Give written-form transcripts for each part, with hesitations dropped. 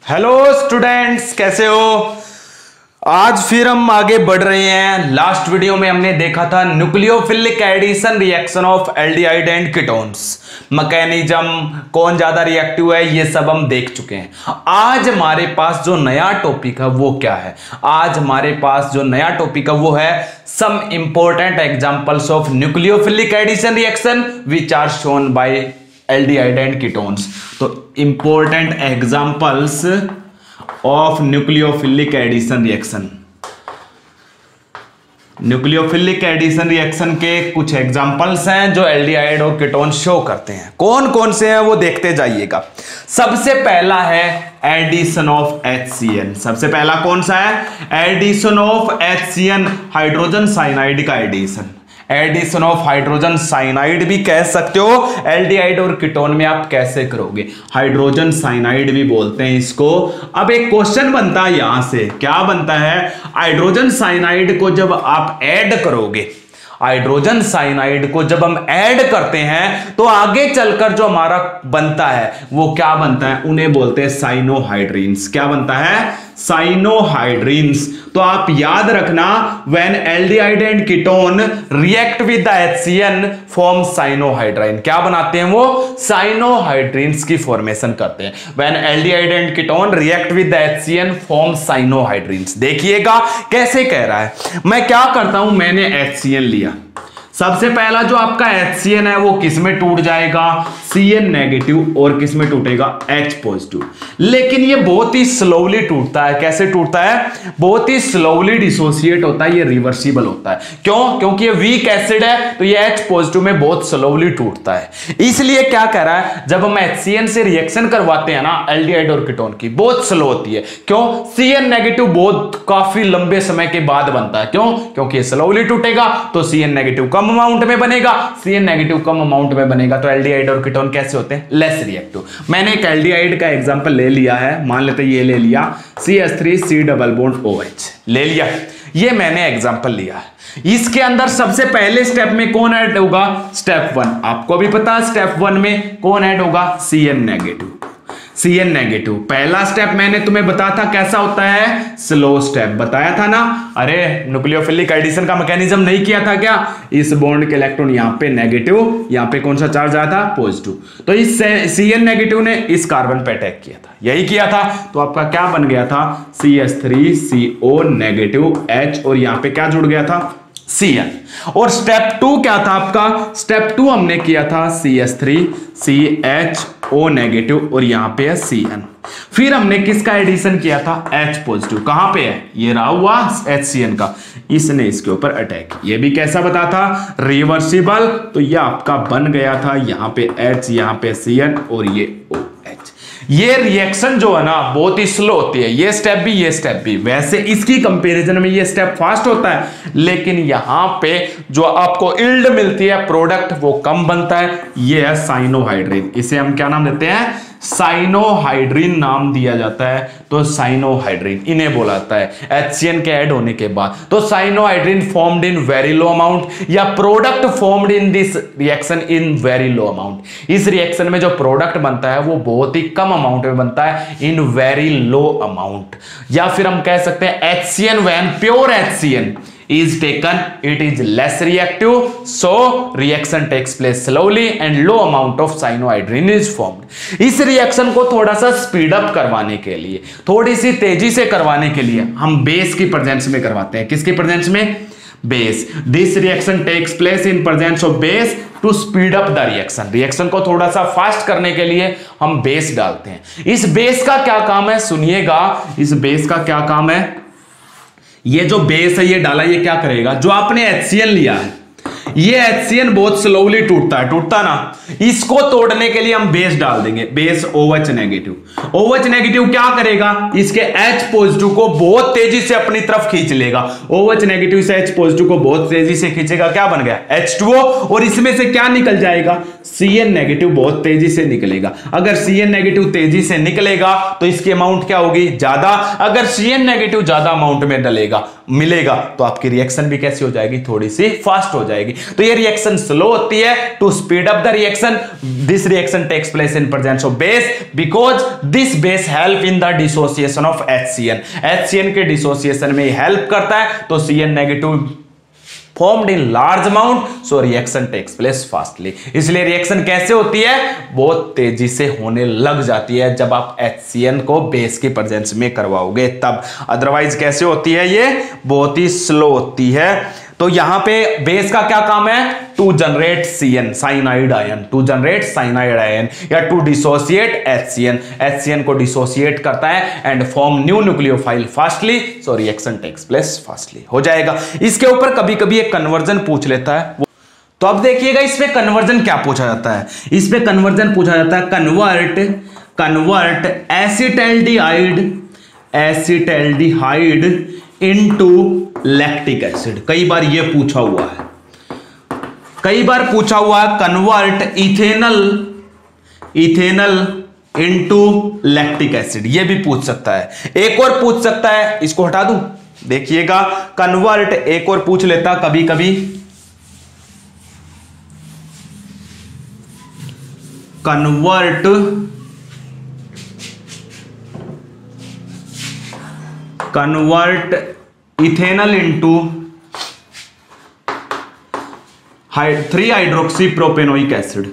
Hello students, कैसे हो। आज फिर हम आगे बढ़ रहे हैं। लास्ट वीडियो में हमने देखा था nucleophilic addition reaction of aldehyde and ketones, mechanism, कौन ज्यादा रिएक्टिव है, ये सब हम देख चुके हैं। आज हमारे पास जो नया टॉपिक है वो क्या है? आज हमारे पास जो नया टॉपिक है वो है some important examples of nucleophilic addition reaction which are shown by aldehyde and ketones. तो important examples of nucleophilic addition reaction, nucleophilic addition reaction के कुछ एग्जांपल्स हैं जो एल्डिहाइड और कीटोन शो करते हैं। कौन कौन से हैं वो देखते जाइएगा। सबसे पहला है एडिशन ऑफ HCN। सबसे पहला कौन सा है? Addition of HCN, hydrogen cyanide का addition. Addition of hydrogen cyanide भी कह सकते हो। एल्डिहाइड और कीटोन में आप कैसे करोगे? हाइड्रोजन साइनाइड भी बोलते हैं इसको। अब एक क्वेश्चन बनता है यहां से, क्या बनता है? हाइड्रोजन साइनाइड को जब आप ऐड करोगे, हाइड्रोजन साइनाइड को जब हम ऐड करते हैं तो आगे चलकर जो हमारा बनता है वो क्या बनता है? उन्हें बोलते हैं साइनोहाइड्रीन्स। क्या बनता है? साइनोहाइड्रीन्स। तो आप याद रखना, when aldehyde and ketone react with the HCN form cyanohydrin. क्या बनाते हैं वो? साइनोहाइड्रीन्स की फॉर्मेशन करते हैं। When aldehyde and ketone react with the HCN form cyanohydrins. देखिएगा कैसे कह रहा है। मैं क्या करता हूं, मैंने HCN लिया। सबसे पहला जो आपका HCN है वो किस में टूट जाएगा? Cn negative. और किस में टूटेगा? H positive. लेकिन ये बहुत ही स्लोली टूटता है। कैसे टूटता है? बहुत ही स्लोली डिसोसिएट होता है, ये रिवर्सिबल होता है। क्यों? क्योंकि ये वीक एसिड है तो ये H पॉजिटिव में बहुत स्लोली टूटता है। इसलिए क्या कह रहा है, जब हम HCN से रिएक्शन करवाते हैं ना एल्डिहाइड और कीटोन की, बहुत स्लो होती है। क्यों? Cn नेगेटिव बहुत काफी लंबे समय के बाद बनता है। क्यों? क्योंकि ये स्लोली टूटेगा तो Cn नेगेटिव कम अमाउंट में बनेगा। Cn नेगेटिव कम अमाउंट में बनेगा तो एल्डिहाइड और कीटोन कैसे होते हैं? Less reactive. मैंने एक एल्डिहाइड का एग्जांपल ले लिया है, मान लेते ये ले लिया CH3 डबल बॉन्ड OH ले लिया। ये मैंने एग्जांपल लिया है। इसके अंदर सबसे पहले स्टेप में कौन ऐड होगा? स्टेप 1। आपको भी पता है स्टेप 1 में कौन ऐड होगा? Cn negative. Cn नेगेटिव पहला स्टेप मैंने तुम्हें बताया था कैसा होता है? स्लो स्टेप बताया था ना। अरे न्यूक्लियोफिलिक एडिशन का मैकेनिज्म नहीं किया था क्या? इस बॉन्ड के इलेक्ट्रॉन यहां पे नेगेटिव, यहां पे कौन सा चार्ज आया था? पॉजिटिव। तो इस Cn नेगेटिव ने इस कार्बन पे अटैक किया था, यही किया था। तो आपका क्या बन गया था? CH3CO नेगेटिव H और यहां पे क्या जुड़ गया था? Cn। और स्टेप 2 क्या था आपका? स्टेप 2 हमने किया था CH3CHO नेगेटिव और यहां पे है Cn। फिर हमने किसका एडिशन किया था? H positive. कहां पे है? ये रहा हुआ HCN का, इसने इसके ऊपर अटैक। ये भी कैसा बता था? रिवर्सिबल। तो ये आपका बन गया था यहां पे H, यहां पे Cn और ये OH। ये रिएक्शन जो है ना बहुत ही स्लो होती है, ये स्टेप भी ये स्टेप भी। वैसे इसकी कंपैरिजन में ये स्टेप फास्ट होता है, लेकिन यहां पे जो आपको इल्ड मिलती है प्रोडक्ट वो कम बनता है। ये है साइनोहाइड्रीन। इसे हम क्या नाम देते हैं? साइनोहाइड्रीन नाम दिया जाता है। तो साइनोहाइड्रीन इन्हें बोला जाता है HCN के ऐड होने के बाद। तो cyanohydrin formed in very low amount या product formed in this reaction in very low amount. इस रिएक्शन में जो प्रोडक्ट बनता है वो बहुत ही कम अमाउंट में बनता है, इन वेरी लो अमाउंट। या फिर हम कह सकते हैं HCN when pure HCN is taken, it is less reactive, so reaction takes place slowly and low amount of cyanohydrin is formed। इस रिएक्शन को थोड़ा सा स्पीड अप करवाने के लिए, थोड़ी सी तेजी से करवाने के लिए हम बेस की प्रेजेंस में करवाते हैं। किसकी प्रेजेंस में? Base. This reaction takes place in presence of base to speed up the reaction. Reaction को थोड़ा सा फास्ट करने के लिए हम बेस डालते हैं। इस बेस का क्या काम है? सुनिएगा, इस बेस का क्या काम है? ये जो बेस है ये डाला, ये क्या करेगा? जो आपने HCN लिया है, ये HCN बहुत स्लोली टूटता है, टूटता ना, इसको तोड़ने के लिए हम बेस डाल देंगे, base OH negative. OH negative क्या करेगा? इसके H पॉजिटिव को बहुत तेजी से अपनी तरफ खींच लेगा। OH नेगेटिव से H पॉजिटिव को बहुत तेजी से खींचेगा, क्या बन गया? H2O। और इसमें से क्या निकल जाएगा? Cn नेगेटिव बहुत तेजी से निकलेगा। अगर Cn नेगेटिव तेजी से निकलेगा तो इसकी अमाउंट क्या होगी? ज्यादा। अगर Cn नेगेटिव ज्यादा अमाउंट में डलेगा मिलेगा तो आपकी रिएक्शन भी कैसी हो जाएगी? थोड़ी सी फास्ट हो जाएगी। तो ये रिएक्शन स्लो होती है। To speed up the reaction, this reaction takes place in presence of base because this base help in the dissociation of HCN। HCN के डिसोसिएशन में हेल्प करता है, तो CN negative formed in large amount, so reaction takes place fastly। इसलिए reaction कैसे होती है, बहुत तेजी से होने लग जाती है जब आप HCN को बेस की प्रेजेंस में करवाओगे तब। अदरवाइज कैसे होती है, ये बहुत ही स्लो होती है। तो यहां पे बेस का क्या काम है, to generate CN cyanide ion, to generate cyanide ion, या टू डिसोसिएट HCN, HCN को डिसोसिएट करता है and form new nucleophile fastly, so reaction takes place fastly हो जाएगा। इसके ऊपर कभी कभी एक कन्वर्जन पूछ लेता है, तो अब देखिएगा इसमें कन्वर्जन क्या पूछा जाता है। इसमें कन्वर्जन पूछा जाता है convert acetaldehyde into lactic acid. कई बार ये पूछा हुआ है, convert ethanal into lactic acid, ये भी पूछ सकता है। एक और पूछ सकता है, इसको हटा दूं, देखिएगा कन्वर्ट एक और पूछ लेता कभी कभी, convert ethanal into three hydroxypropanoic acid,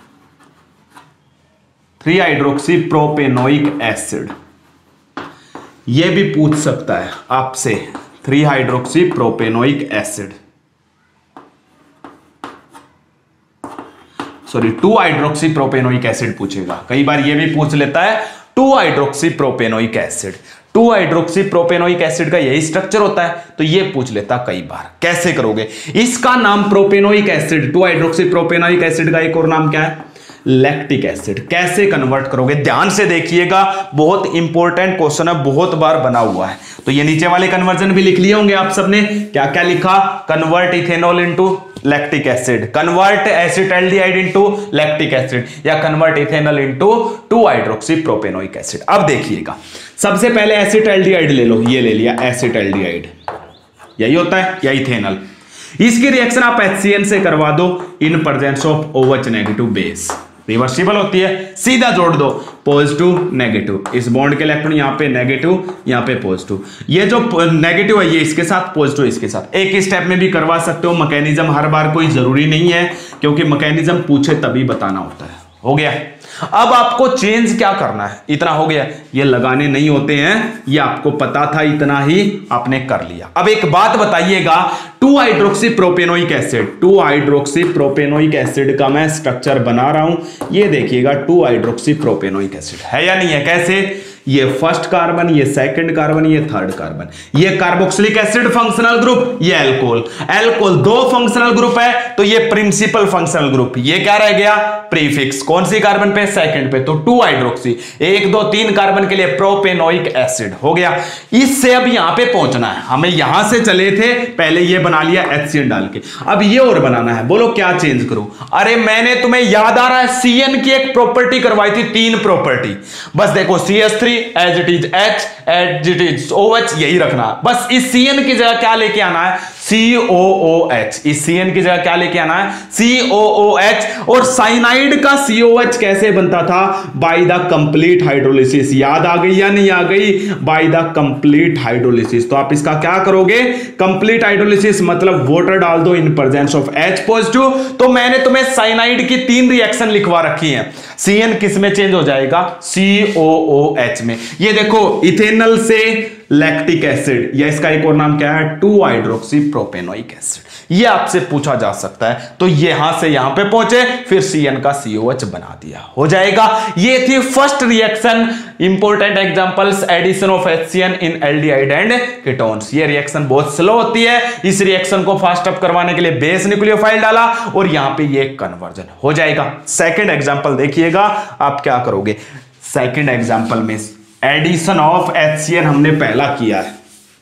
three hydroxypropanoic acid, यह भी पूछ सकता है आपसे, three hydroxypropanoic acid, sorry two hydroxypropanoic acid पूछेगा। कई बार यह भी पूछ लेता है 2-हाइड्रोक्सीप्रोपेनोइक एसिड। 2-हाइड्रोक्सीप्रोपेनोइक एसिड का यही स्ट्रक्चर होता है, तो ये पूछ लेता कई बार। कैसे करोगे, इसका नाम प्रोपेनोइक एसिड, 2-हाइड्रोक्सीप्रोपेनोइक एसिड का एक और नाम क्या है, लैक्टिक एसिड। कैसे कन्वर्ट करोगे, ध्यान से देखिएगा, बहुत इंपॉर्टेंट क्वेश्चन है, बहुत बार बना हुआ है। तो ये नीचे वाले कन्वर्जन भी लिख लिए होंगे आप सबने, क्या क्या लिखा, convert ethanol into lactic acid, convert acetaldehyde into lactic acid, या convert ethanol into two hydroxypropanoic acid. अब देखिएगा, सबसे पहले एसिटैल्डिहाइड ले लो, ये ले लिया एसिटैल्डिहाइड, यही होता है, या इथेनॉल। इसकी रिएक्शन आप HCN से करवा दो in presence of OH negative base, reversible होती है, सीधा जोड़ दो पॉजिटिव नेगेटिव, इस बॉन्ड के इलेक्ट्रॉन यहाँ पे नेगेटिव, यहाँ पे पॉजिटिव, ये जो नेगेटिव है ये इसके साथ, पॉजिटिव इसके साथ। एक ही स्टेप में भी करवा सकते हो, मैकेनिज्म हर बार कोई जरूरी नहीं है, क्योंकि मैकेनिज्म पूछे तभी बताना होता है। हो गया, अब आपको चेंज क्या करना है, इतना हो गया, ये लगाने नहीं होते हैं, ये आपको पता था, इतना ही आपने कर लिया। अब एक बात बताइएगा, 2-हाइड्रोक्सीप्रोपेनोइक एसिड, 2-हाइड्रोक्सीप्रोपेनोइक एसिड का मैं स्ट्रक्चर बना रहा हूं, ये देखिएगा 2-हाइड्रोक्सीप्रोपेनोइक एसिड है या नहीं है। कैसे, ये फर्स्ट कार्बन, ये सेकंड कार्बन, ये थर्ड कार्बन, ये कार्बोक्सिलिक एसिड फंक्शनल ग्रुप, ये अल्कोहल, अल्कोहल 2 फंक्शनल ग्रुप है, तो ये प्रिंसिपल फंक्शनल ग्रुप, ये क्या रह गया, प्रीफिक्स, कौन सी कार्बन पे, सेकंड पे, तो 2-हाइड्रोक्सी, 1 2 3 कार्बन के लिए प्रोपेनोइक एसिड हो गया। इससे अब यहां पे पहुंचना है, हमें यहां से चले थे, पहले ये बना लिया HCN डाल के, अब ये और बनाना है। बोलो क्या चेंज करूं, अरे मैंने तुम्हें याद आ रहा है CN की एक प्रॉपर्टी करवाई थी, 3 प्रॉपर्टी, बस देखो CH3 as it is H, as it is OH, यही रखना, बस इस CN की जगह क्या लेके आना है, COOH, इस CN की जगह क्या लेके आना है, COOH। और साइनाइड का COH कैसे बनता था, बाय द कंप्लीट हाइड्रोलिसिस, याद आ गई या नहीं आ गई, बाय द कंप्लीट हाइड्रोलिसिस। तो आप इसका क्या करोगे, कंप्लीट हाइड्रोलिसिस मतलब वाटर डाल दो in presence of H positive. तो मैंने तुम्हें साइनाइड की 3 रिएक्शन लिखवा रखी हैं, CN किस में चेंज हो जाएगा, COOH में। ये देखो इथेनल से लैक्टिक एसिड, या इसका एक और नाम क्या है, 2-हाइड्रोक्सीप्रोपेनोइक एसिड, ये आपसे पूछा जा सकता है। तो यहां से यहां पे पहुंचे, फिर CN का COH बना दिया, हो जाएगा। ये थी first reaction, important examples, addition of HCN in aldehyde and ketones. ये रिएक्शन बहुत स्लो होती है, इस रिएक्शन को फास्ट अप करवाने के लिए बेस न्यूक्लियोफाइल डाला, और यहां पे ये कन्वर्जन हो जाएगा। सेकंड एग्जांपल देखिएगा, आप क्या करोगे, सेकंड एग्जांपल में एडिशन ऑफ HCN हमने पहला किया है,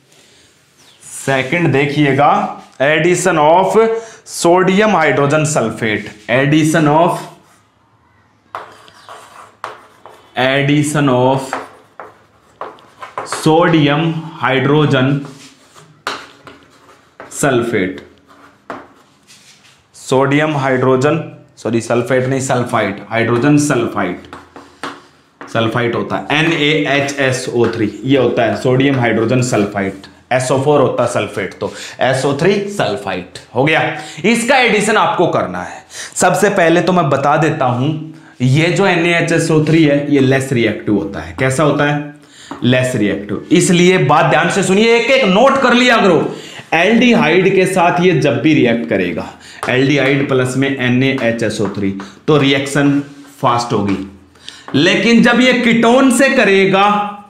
सेकंड देखिएगा, addition of sodium hydrogen sulphate, addition of sodium hydrogen sulphate. Sodium hydrogen sorry sulphate नहीं सल्फाइड, हाइड्रोजन सल्फाइड, सल्फाइड होता है NaHSO3, ये होता है सोडियम हाइड्रोजन सल्फाइड। SO4 होता है सल्फेट, तो SO3 सल्फाइड हो गया। इसका एडिशन आपको करना है। सबसे पहले तो मैं बता देता हूं, ये जो NaHSO3 है ये लेस रिएक्टिव होता है। कैसा होता है? Less reactive. इसलिए बात ध्यान से सुनिए, एक एक नोट कर लिया करो। एल्डिहाइड के साथ ये जब भी रिएक्ट करेगा, एल्डिहाइड प्लस में NaHSO3, तो रिएक्शन फास्ट होगी। लेकिन जब ये कीटोन से करेगा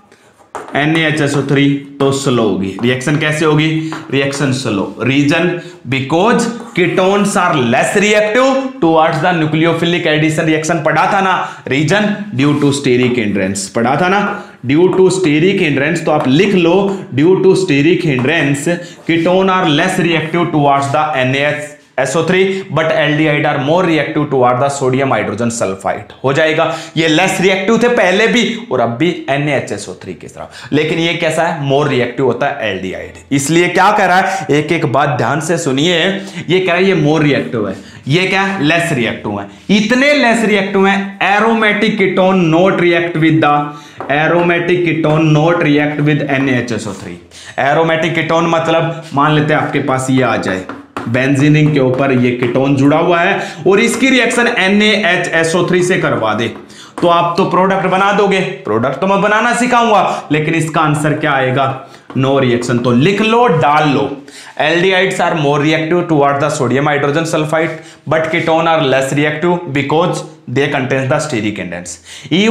NaHSO3 तो स्लो होगी। रिएक्शन कैसे होगी? Reaction slow. Reason because ketones are less reactive towards the nucleophilic addition. Reaction पढ़ा था ना। Reason due to steric hindrance, पढ़ा था ना, ड्यू टू स्टेरिक हिंड्रेंस। तो आप लिख लो due to steric hindrance ketone are less reactive towards the NaSO3 but aldehyde are more reactive toward the sodium hydrogen sulphide. हो जाएगा। ये लेस रिएक्टिव थे पहले भी और अब भी NaHSO3 की तरह, लेकिन ये कैसा है? मोर रिएक्टिव होता है एल्डिहाइड। इसलिए क्या कह रहा है, एक एक बात ध्यान से सुनिए। ये कह रहा है ये मोर रिएक्टिव है, ये क्या है? लेस रिएक्टिव है। इतने लेस रिएक्टिव है, aromatic ketone not react with the aromatic ketone not react with NaHSO3। एरोमेटिक कीटोन मतलब मान लेते हैं आपके पास ये आ जाए, बेंजीन के ऊपर ये कीटोन जुड़ा हुआ है और इसकी रिएक्शन NaHSO3 से करवा दे, तो आप तो प्रोडक्ट बना दोगे। प्रोडक्ट तो मैं बनाना सिखाऊंगा, लेकिन इसका आंसर क्या आएगा? No reaction. तो लिख लो, डाल लो, aldehydes are more reactive toward the sodium hydrogen sulphide but ketone are less reactive because they contains the steric hindrance.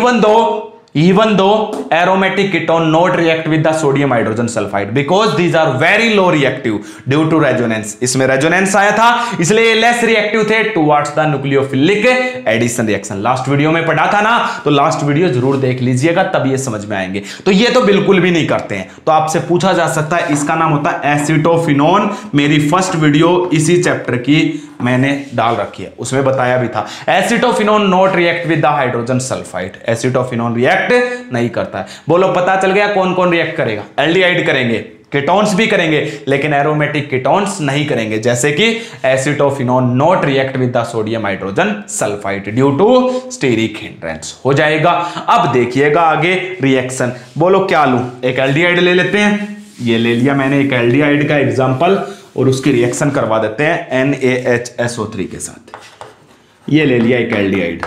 Even though aromatic ketone not react with the sodium hydrogen sulfide because these are very low reactive due to resonance। इसमें resonance आया था इसलिए less reactive थे towards the nucleophilic addition reaction। Last video में पढ़ा था ना, तो लास्ट वीडियो जरूर देख लीजिएगा, तब ये समझ में आएंगे। तो ये तो बिल्कुल भी नहीं करते हैं। तो आपसे पूछा जा सकता है, इसका नाम होता है एसिटोफिनोन। मेरी फर्स्ट वीडियो इसी चैप्टर की मैंने डाल रखी है, उसमें बताया भी था acetophenone not react with the hydrogen sulphide. Acetophenone react नहीं करता है। बोलो पता चल गया कौन कौन रिएक्ट करेगा? एल्डिहाइड करेंगे, कीटोन्स भी करेंगे, लेकिन एरोमेटिक कीटोन्स नहीं करेंगे, जैसे कि acetophenone not react with the sodium hydrogen sulphide due to steric hindrance. हो जाएगा। अब देखिएगा आगे रिएक्शन। बोलो क्या लूं? एक एल्डिहाइड ले लेते हैं, ये ले लिया मैंने एक एल्डिहाइड का एग्जांपल, और उसकी रिएक्शन करवा देते हैं NaHSO3 के साथ। ये ले लिया एक एल्डिहाइड,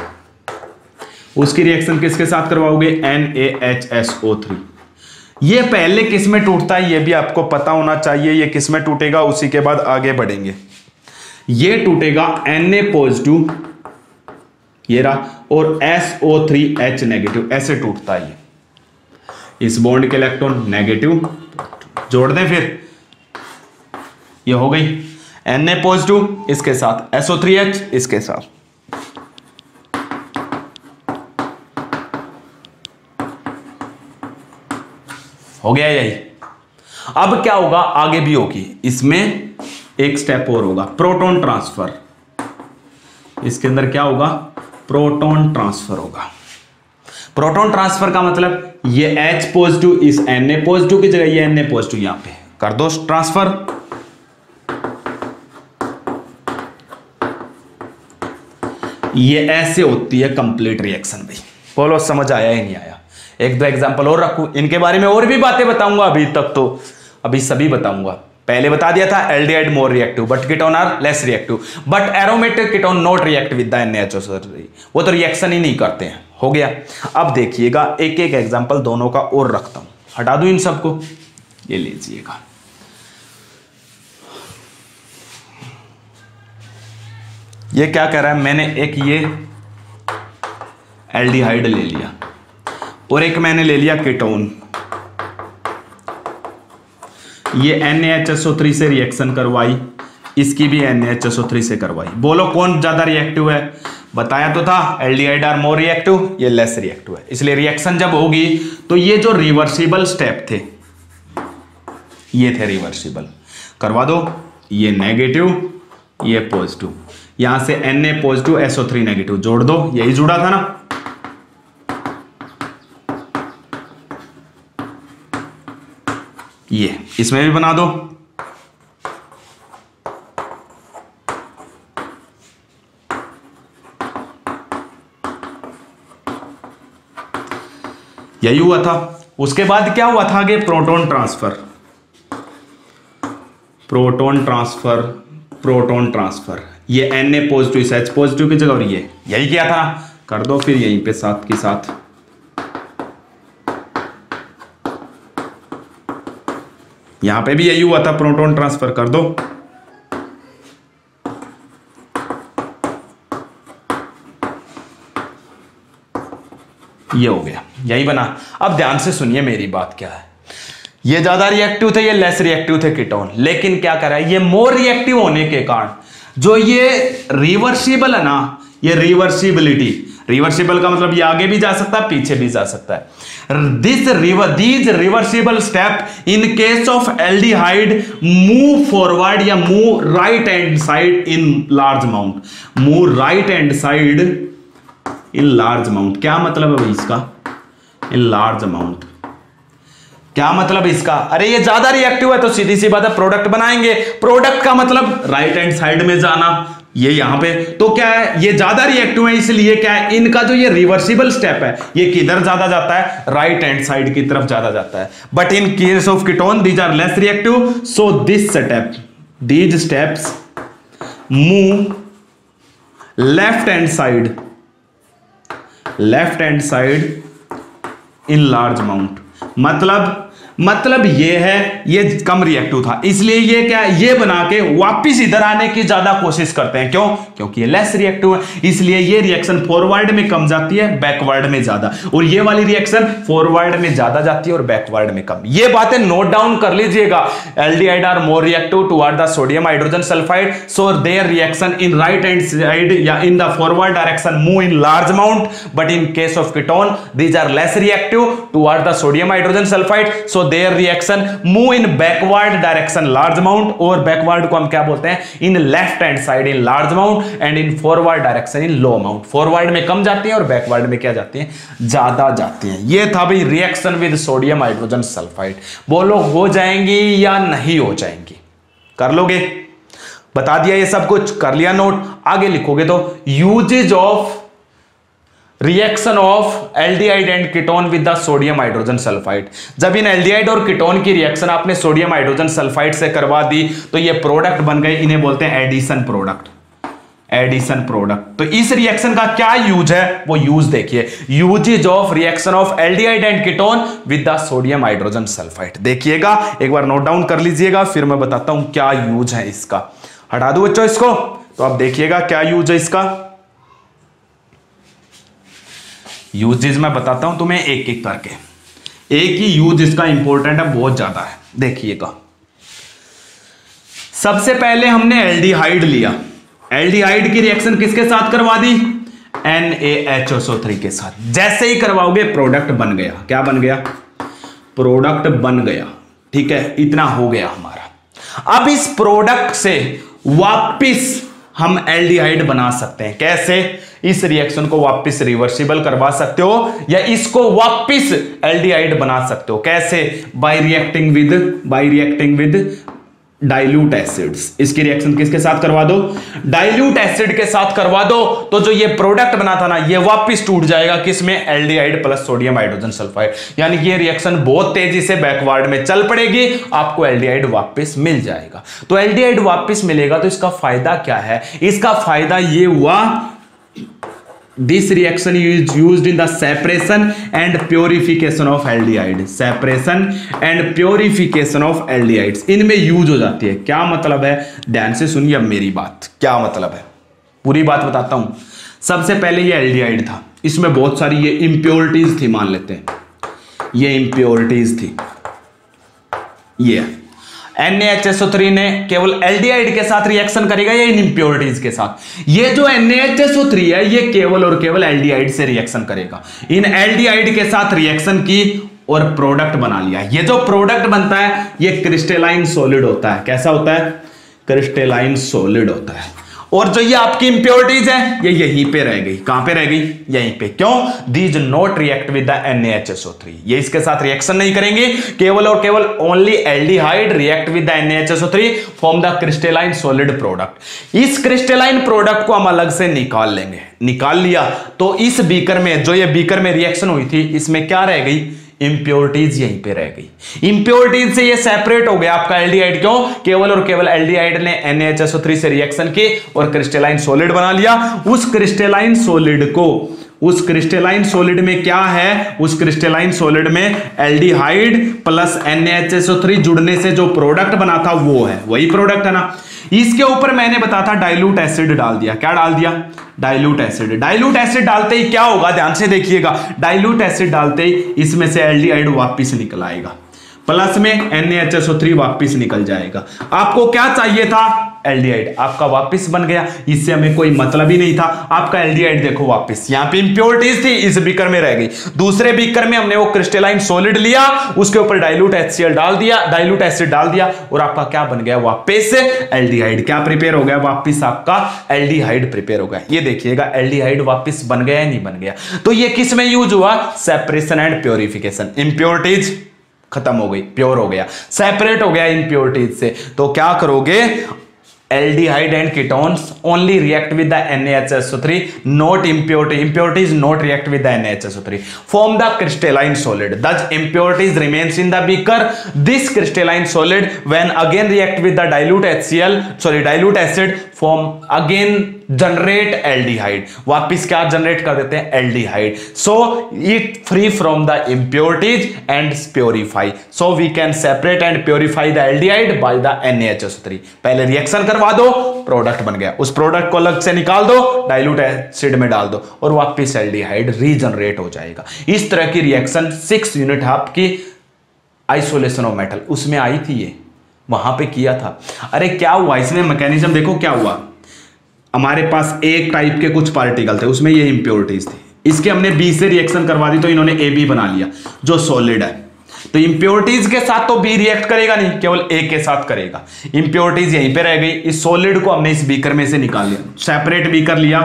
उसकी रिएक्शन किसके साथ करवाओगे? NaHSO3। ये पहले किस में टूटता है ये भी आपको पता होना चाहिए। ये किस में टूटेगा, उसी के बाद आगे बढ़ेंगे। ये टूटेगा Na पॉजिटिव, ये रहा, और SO3H नेगेटिव, ऐसे टूटता है ये। इस बॉन्ड के इलेक्ट्रॉन नेगेटिव जोड़ दें, फिर ये हो गई Na पॉजिटिव इसके साथ, SO3H इसके साथ। हो गया यही। अब क्या होगा? आगे भी होगी, इसमें एक स्टेप और होगा, प्रोटॉन ट्रांसफर। इसके अंदर क्या होगा? प्रोटॉन ट्रांसफर होगा। प्रोटॉन ट्रांसफर का मतलब ये H पॉजिटिव इस Na पॉजिटिव की जगह ये Na पॉजिटिव यहां पे कर दो ट्रांसफर। ये ऐसे होती है कंप्लीट रिएक्शन भाई। बोलो समझ आया ही नहीं आया? एक दो एग्जांपल और रखूं, इनके बारे में और भी बातें बताऊंगा। अभी तक तो अभी सभी बताऊंगा। पहले बता दिया था aldehyde more reactive but ketone are less reactive, but aromatic ketone not react with the NaHSO3, वो तो रिएक्शन ही नहीं करते हैं। हो गया। अब देखिएगा एक एक एग्जांपल दोनों का और रखता हूं, हटा दूं इन सबको। ये लीजिएगा, ये क्या कह रहा है? मैंने एक ये एल्डिहाइड ले लिया और एक मैंने ले लिया कीटोन। ये NaHSO3 से रिएक्शन करवाई, इसकी भी NaHSO3 से करवाई। बोलो कौन ज्यादा रिएक्टिव है? बताया तो था एल्डिहाइड आर मोर रिएक्टिव, ये लेस रिएक्टिव है। इसलिए रिएक्शन जब होगी तो ये जो रिवर्सिबल स्टेप थे, ये थे रिवर्सिबल, करवा दो। ये नेगेटिव, ये पॉजिटिव, यहां से Na पॉजिटिव SO3 नेगेटिव जोड़ दो, यही जुड़ा था ना। ये इसमें भी बना दो। यही हुआ था। उसके बाद क्या हुआ था आगे, proton transfer, proton transfer, proton transfer, ये Na पॉजिटिव से H पॉजिटिव की जगह, और ये यही किया था, कर दो फिर यहीं पे साथ के साथ। यहां पे भी यही हुआ था, प्रोटॉन ट्रांसफर कर दो। ये हो गया, यही बना। अब ध्यान से सुनिए मेरी बात क्या है, ये ज्यादा रिएक्टिव थे, ये लेस रिएक्टिव थे कीटोन, लेकिन क्या करा, ये मोर रिएक्टिव होने के कारण जो ये रिवर्सिबल है ना, ये रिवर्सिबिलिटी, रिवर्सिबल का मतलब ये आगे भी जा सकता है पीछे भी जा सकता है। These reversible step in case of aldehyde move forward या move right hand side in large amount, move right hand side in large amount. क्या मतलब है भाई इसका, इन लार्ज अमाउंट, क्या मतलब इसका, अरे ये ज्यादा रिएक्टिव है तो सीधी सी बात है प्रोडक्ट बनाएंगे, प्रोडक्ट का मतलब राइट हैंड साइड में जाना, ये यहां पे तो क्या है, ये ज्यादा रिएक्टिव है इसलिए क्या है, इनका जो ये रिवर्सिबल स्टेप है ये किधर ज्यादा जाता है, राइट हैंड साइड की तरफ ज्यादा जाता है। But in case of ketone these are less reactive, so this step, these steps move left hand side, left hand side in large amount. मतलब ये है, ये कम रिएक्टिव था इसलिए ये क्या, ये बना के वापिस इधर आने की ज्यादा कोशिश करते हैं। क्यों, क्योंकि ये लेस रिएक्टिव है, इसलिए ये रिएक्शन फॉरवर्ड में कम जाती है, बैकवर्ड में ज्यादा, और ये वाली रिएक्शन फॉरवर्ड में ज्यादा जाती है और बैकवर्ड में कम। ये बातें नोट डाउन कर लीजिएगा। Aldehyde are more reactive toward the sodium hydrogen sulphide, so their reaction in right hand side या in the forward direction move in large amount, but in case of ketone these are less reactive toward the sodium hydrogen sulphide, so their reaction move in backward direction large amount, और backward को हम क्या बोलते हैं, in left hand side in large amount and in forward direction in low amount. Forward में कम जाती है और बैकवर्ड में क्या जाती है, ज्यादा जाती है। ये था भाई reaction with sodium hydrogen sulphide. बोलो हो जाएंगी या नहीं हो जाएंगी, कर लोगे, बता दिया ये सब कुछ, कर लिया नोट। आगे लिखोगे तो usages of reaction of aldehyde and ketone with the sodium hydrogen sulphide. जब इन एल्डिहाइड और कीटोन की रिएक्शन आपने सोडियम हाइड्रोजन सल्फाइड से करवा दी तो ये प्रोडक्ट बन गए, इन्हें बोलते हैं एडिशन प्रोडक्ट, एडिशन प्रोडक्ट। तो इस रिएक्शन का क्या यूज है, वो यूज देखिए, usages of reaction of aldehyde and ketone with the sodium hydrogen sulphide. देखिएगा, एक बार नोट डाउन कर लीजिएगा, फिर मैं बताता हूं क्या यूज है इसका। हटा दो बच्चों इसको, तो अब देखिएगा क्या यूज है इसका। यूजेस मैं बताता हूं तुम्हें एक एक करके, एक ही यूज इसका इंपॉर्टेंट है, बहुत ज्यादा है। देखिएगा, सबसे पहले हमने एल्डिहाइड लिया, एल्डिहाइड की रिएक्शन किसके साथ करवा दी, NaHSO3 के साथ। जैसे ही करवाओगे प्रोडक्ट बन गया, क्या बन गया, प्रोडक्ट बन गया। ठीक है, इतना हो गया हमारा। अब इस प्रोडक्ट से वापिस हम एल्डिहाइड बना सकते हैं। कैसे, इस रिएक्शन को वापस रिवर्सिबल करवा सकते हो या इसको वापस एल्डिहाइड बना सकते हो। कैसे, by reacting with dilute acids. इसकी रिएक्शन किसके साथ करवा दो, डाइल्यूट एसिड के साथ करवा दो, तो जो ये प्रोडक्ट बना था ना ये वापस टूट जाएगा, किसमें, aldehyde plus sodium hydrogen sulphide. यानी कि ये रिएक्शन बहुत तेजी से बैकवर्ड में चल पड़ेगी, आपको एल्डिहाइड वापस मिल जाएगा। तो एल्डिहाइड वापस मिलेगा तो इसका फायदा क्या है, इसका फायदा ये हुआ, this reaction is used in the separation and purification of aldehyde, separation and purification of aldehydes, इनमें यूज हो जाती है। क्या मतलब है, ध्यान से सुनिए अब मेरी बात, क्या मतलब है, पूरी बात बताता हूं। सबसे पहले ये एल्डिहाइड था, इसमें बहुत सारी ये इंप्योरिटीज थी, मान लेते हैं ये इंप्योरिटीज थी। ये NaHSO3 ने केवल एल्डिहाइड के साथ रिएक्शन करेगा या इन इंप्योरिटीज के साथ। ये जो NaHSO3 है ये केवल और केवल एल्डिहाइड से रिएक्शन करेगा। इन एल्डिहाइड के साथ रिएक्शन की और प्रोडक्ट बना लिया। ये जो प्रोडक्ट बनता है ये क्रिस्टलाइन सॉलिड होता है। कैसा होता है, क्रिस्टलाइन सॉलिड होता है। और जो ये आपकी इंप्योरिटीज है ये यहीं पे रह गई। कहां पे रह गई, यहीं पे। क्यों, these not react with the NaHSO3, ये इसके साथ रिएक्शन नहीं करेंगे, केवल और केवल only aldehyde react with the NaHSO3 form the crystalline solid product. इस क्रिस्टलाइन प्रोडक्ट को हम अलग से निकाल लेंगे। निकाल लिया तो इस बीकर में, जो ये बीकर में रिएक्शन हुई थी, इसमें क्या रह गई, इंप्योरिटीज यहीं पे रह गई। इंप्योरिटीज से ये सेपरेट हो गया आपका एल्डिहाइड। क्यों? केवल और केवल एल्डिहाइड ने NaHSO3 से रिएक्शन की और क्रिस्टलाइन सॉलिड बना लिया। उस क्रिस्टलाइन सॉलिड में क्या है? उस क्रिस्टलाइन सॉलिड में एल्डिहाइड प्लस NaHSO3 जुड़ने से जो प्रोडक्ट बना था वो है, वही प्रोडक्ट है ना। इसके ऊपर मैंने बताया था डाइल्यूट एसिड डाल दिया। क्या डाल दिया? Dilute acid. डाइल्यूट एसिड डालते ही क्या होगा? ध्यान से देखिएगा, डाइल्यूट एसिड डालते ही इसमें से एल्डिहाइड वापस निकल आएगा, प्लस में NaHSO3 वापस निकल जाएगा। आपको क्या चाहिए था? एल्डिहाइड आपका वापस बन गया। इससे हमें कोई मतलब ही नहीं था। आपका एल्डिहाइड देखो वापस, यहां पे इंप्योरिटीज थी, इस बीकर में रह गई। दूसरे बीकर में हमने वो क्रिस्टलाइन सॉलिड लिया, उसके ऊपर डाइल्यूट HCl डाल दिया, डाइल्यूट एसिड डाल दिया और आपका क्या बन गया? वापस एल्डिहाइड। क्या प्रिपेयर हो गया? वापस आपका एल्डिहाइड प्रिपेयर हो गया। ये देखिएगा एल्डिहाइड वापस बन गया या नहीं बन गया। तो ये किस में यूज हुआ? Separation and purification. इंप्योरिटीज खत्म हो गई, प्योर हो गया, सेपरेट हो गया इंप्योरिटीज से। तो क्या करोगे? Aldehyde and ketones only react with the NaHSO3, not impurity. Impurities not react with the NaHSO3. Form the crystalline solid. Thus, impurities remains in the beaker. This crystalline solid, when again react with the dilute acid, form again generate aldehyde. वापिस क्या generate कर देते हैं? Aldehyde. So it free from the impurities and purify. So we can separate and purify the aldehyde by the NaHSO3. पहले reaction करवा दो, product बन गया, उस प्रोडक्ट को अलग से निकाल दो, डाइल्यूट एसिड में डाल दो और वापिस एल्डिहाइड रीजनरेट हो जाएगा। इस तरह की रिएक्शन 6 यूनिट आपकी आइसोलेशन ऑफ मेटल उसमें आई थी, ये वहां पे किया था। अरे क्या हुआ इसमें? मैकेनिज्म देखो क्या हुआ। हमारे पास एक टाइप के कुछ पार्टिकल थे, उसमें ये इंप्योरिटीज थी, इसके हमने बी से रिएक्शन करवा दी तो इन्होंने AB बना लिया जो सॉलिड है। तो इंप्योरिटीज के साथ तो बी रिएक्ट करेगा नहीं, केवल ए के साथ करेगा। इंप्योरिटीज यहीं पे रह गई। इस सॉलिड को हमने इस बीकर में से निकाल लिया, सेपरेट बीकर लिया,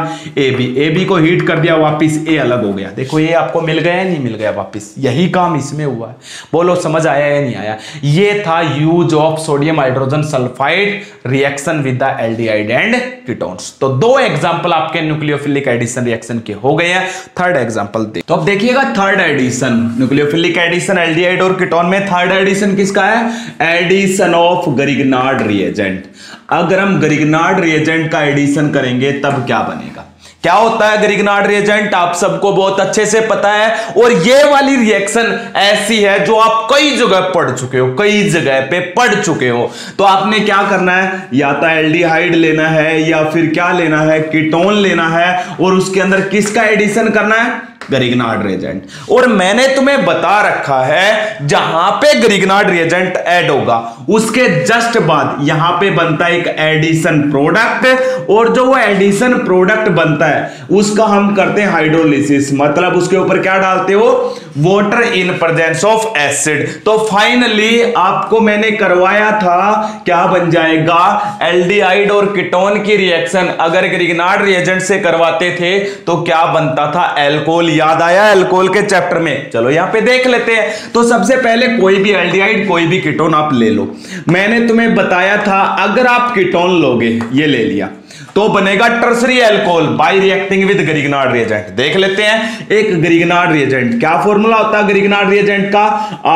AB को हीट कर दिया, वापस ए अलग हो गया। देखो ये आपको मिल गया या नहीं मिल गया? वापस यही काम इसमें हुआ है। बोलो समझ आया या नहीं आया? ये था use of sodium hydrogen sulphide reaction with the aldehyde and ketones. तो 2 एग्जांपल आपके न्यूक्लियोफिलिक एडिशन रिएक्शन के हो गए हैं। थर्ड एग्जांपल तो अब देखिएगा, third addition nucleophilic addition aldehyde और कीटोन में थर्ड एडिशन किसका है? Addition of Grignard reagent. अगर हम गरिग्नार्ड रिएजेंट का एडिशन करेंगे तब क्या बनेगा? क्या होता है गरिग्नार्ड रिएजेंट? आप सबको बहुत अच्छे से पता है। और ये वाली रिएक्शन ऐसी है जो आप कई जगह पढ़ चुके हो, कई जगह पे पढ़ चुके हो। तो आपने क्या करना है? या तो एल्डिहाइड लेना है या फिर क्या लेना है? कीटोन लेना है और उसके अंदर किसका एडिशन करना है? Grignard reagent. और मैंने तुम्हें बता रखा है जहां पे गरिग्नार्ड रिएजेंट ऐड होगा उसके जस्ट बाद यहां पे बनता है एक एडिशन प्रोडक्ट, और जो वो एडिशन प्रोडक्ट बनता है उसका हम करते हैं हाइड्रोलिसिस। मतलब उसके ऊपर क्या डालते हो? Water in presence of acid. तो फाइनली आपको मैंने करवाया था, क्या बन जाएगा? एल्डिहाइड और कीटोन की रिएक्शन अगर गरिग्नार्ड रिएजेंट से करवाते थे तो क्या बनता था? एल्कोहल। याद आया एल्कोहल के चैप्टर में? चलो यहां पे देख लेते हैं। तो सबसे पहले कोई भी एल्डिहाइड कोई भी कीटोन आप ले लो। मैंने तुम्हें बताया था अगर आप कीटोन लोगे, ये ले लिया, तो बनेगा tertiary alcohol by reacting with Grignard reagent. देख लेते हैं एक गरिग्नार्ड रिएजेंट, क्या फॉर्मूला होता है गरिग्नार्ड रिएजेंट का?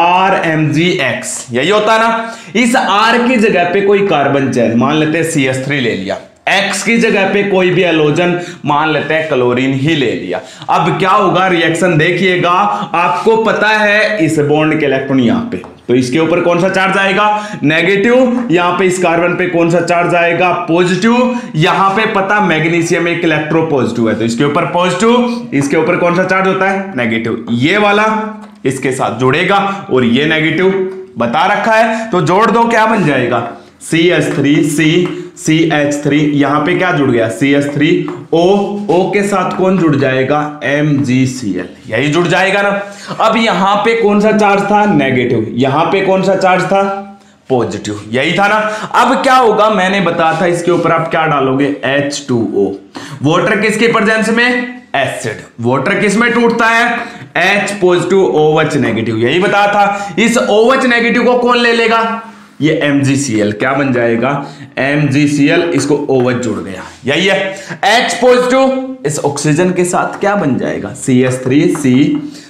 RMgX, यही होता है ना। इस R की जगह पे कोई कार्बन चेन, मान लेते हैं CH3 ले लिया, X की जगह पे कोई भी हैलोजन, मान लेते हैं क्लोरीन ही ले लिया। अब क्या होगा? रिएक्शन देखिएगा, आपको पता है इस बॉन्ड के इलेक्ट्रॉन यहां पे, तो इसके ऊपर कौन सा चार्ज आएगा? नेगेटिव। यहां पे इस कार्बन पे कौन सा चार्ज आएगा? पॉजिटिव। यहां पे पता मैग्नीशियम एक इलेक्ट्रो पॉजिटिव है तो इसके ऊपर पॉजिटिव, इसके ऊपर कौन सा चार्ज होता है? नेगेटिव। ये वाला इसके साथ जुड़ेगा और ये नेगेटिव बता रखा है, तो जोड़ दो, क्या बन जाएगा? CH3 यहां पे क्या जुड़ गया? CH3O के साथ कौन जुड़ जाएगा? MgCl, यही जुड़ जाएगा ना। अब यहां पे कौन सा चार्ज था? नेगेटिव। यहां पे कौन सा चार्ज था? पॉजिटिव, यही था ना। अब क्या होगा? मैंने बताया था इसके ऊपर आप क्या डालोगे? H2O। वाटर किसके प्रेजेंस में? एसिड। वाटर किस में टूटता है? H पॉजिटिव OH नेगेटिव, यही बताया था। इस OH नेगेटिव को कौन ले लेगा? ये MgCl, क्या बन जाएगा? MgCl, इसको OH जुड़ गया, यही है। H पॉजिटिव इस ऑक्सीजन के साथ क्या बन जाएगा? CH3C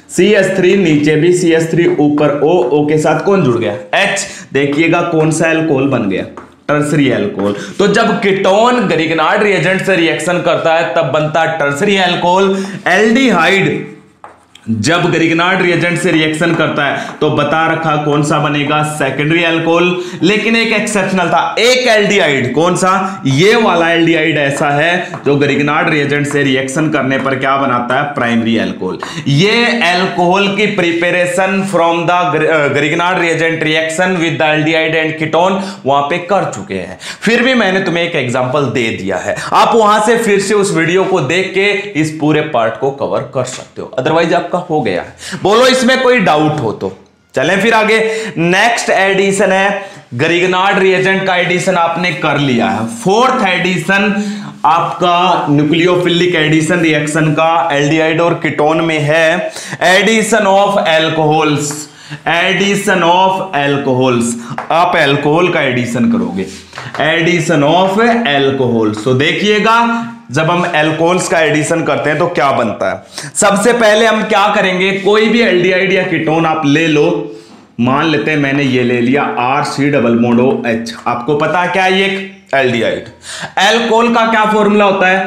CH3 नीचे भी CH3 ऊपर O के साथ कौन जुड़ गया, H। देखिएगा कौन सा एल्कोहल बन गया, टर्सरी एल्कोहल। तो जब कीटोन ग्रिग्नार्ड रिएजेंट से रिएक्शन करता है तब बनता है टर्सरी एल्कोहल। एल्डिहाइड जब ग्रिग्नार्ड रिएजेंट से रिएक्शन करता है तो बता रखा कौन सा बनेगा, सेकेंडरी एल्कोहल। लेकिन एक एक्सेप्शनल था, एक एल्डिहाइड, कौन सा, ये वाला एल्डिहाइड ऐसा है जो ग्रिग्नार्ड रिएजेंट से रिएक्शन करने पर क्या बनाता है, प्राइमरी एल्कोहल। ये एल्कोहल की preparation from the Grignard reagent reaction with the aldehyde and ketone वहां पे कर चुके हैं। फिर भी मैंने तुम्हें एक एग्जांपल दे दिया है, आप वहां से फिर से उस वीडियो को देख के इस पूरे पार्ट को कवर कर सकते हो, अदरवाइज आपका हो गया है। बोलो इसमें कोई डाउट हो तो। चलें फिर आगे। नेक्स्ट एडिशन है ग्रिग्नार्ड रिएजेंट का एडिशन आपने कर लिया है। फोर्थ एडिशन आपका न्यूक्लियोफिलिक एडिशन रिएक्शन का एल्डिहाइड और कीटोन में है, addition of alcohols. Addition of alcohols, आप एल्कोहल का एडिशन करोगे, एडिशन ऑफ एल्कोहल। तो देखिएगा जब हम एल्कोहल्स का एडिशन करते हैं तो क्या बनता है। सबसे पहले हम क्या करेंगे, कोई भी एल्डिहाइड या कीटोन आप ले लो, मान लेते हैं मैंने ये ले लिया RC≡OH। आपको पता है क्या है, ये एल्डिहाइड। एल्कोहल का क्या फॉर्मूला होता है,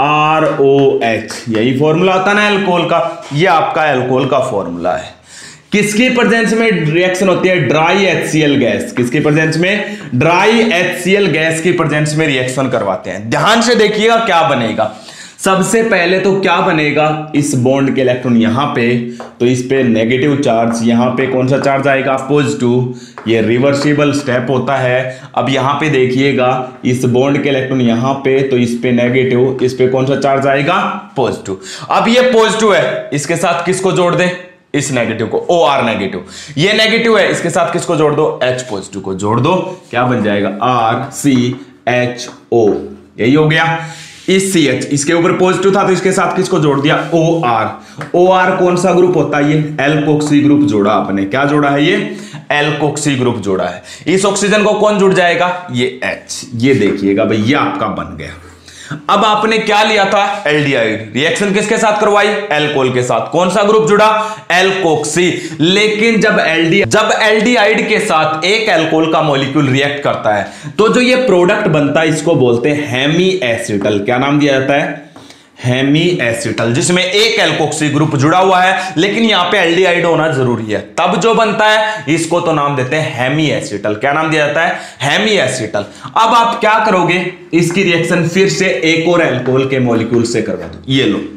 ROH, यही फॉर्मूला होता है ना एल्कोहल का, ये आपका एल्कोहल का फॉर्मूला है। किसकी प्रेजेंस में रिएक्शन होती है, ड्राई HCl गैस। किसकी प्रेजेंस में, ड्राई HCl गैस की प्रेजेंस में रिएक्शन करवाते हैं। ध्यान से देखिएगा क्या बनेगा। सबसे पहले तो क्या बनेगा, इस बॉन्ड के इलेक्ट्रॉन यहां पे, तो इस पे नेगेटिव चार्ज, यहां पे कौन सा चार्ज आएगा, पॉजिटिव। ये रिवर्सिबल स्टेप होता है। अब यहां पे देखिएगा इस बॉन्ड के इलेक्ट्रॉन यहां पे, तो इस पे नेगेटिव, इस पे कौन सा चार्ज आएगा, पॉजिटिव। अब ये पॉजिटिव है, इसके साथ किसको जोड़ दे, इस नेगेटिव को, OR नेगेटिव। ये नेगेटिव है, इसके साथ किसको जोड़ दो, H पॉजिटिव को जोड़ दो, क्या बन जाएगा, RCHO। यही हो गया। इस CH, इसके ऊपर पॉजिटिव था तो इसके साथ किसको जोड़ दिया, OR। OR कौन सा ग्रुप होता है, ये एल्कोक्सी ग्रुप जोड़ा आपने। क्या जोड़ा है, ये एल्कोक्सी ग्रुप जोड़ा है। इस ऑक्सीजन को कौन जुड़ जाएगा, ये H। ये देखिएगा भाई, ये आपका बन गया। अब आपने क्या लिया था, एल्डिहाइड। रिएक्शन किसके साथ करवाई, एल्कोहल के साथ। कौन सा ग्रुप जुड़ा, एल्कोक्सी। लेकिन जब एल्डिहाइड के साथ एक एल्कोहल का मॉलिक्यूल रिएक्ट करता है तो जो ये प्रोडक्ट बनता है इसको बोलते हैं हेमी एसिटल। क्या नाम दिया जाता है, हेमी एसिटल, जिसमें एक एल्कोक्सी ग्रुप जुड़ा हुआ है लेकिन यहां पे एल्डिहाइड होना जरूरी है, तब जो बनता है इसको तो नाम देते हैं हेमी एसिटल। क्या नाम दिया जाता है, हेमी एसिटल। अब आप क्या करोगे, इसकी रिएक्शन फिर से एक और एल्कोहल के मॉलिक्यूल से करवा दो। ये लो,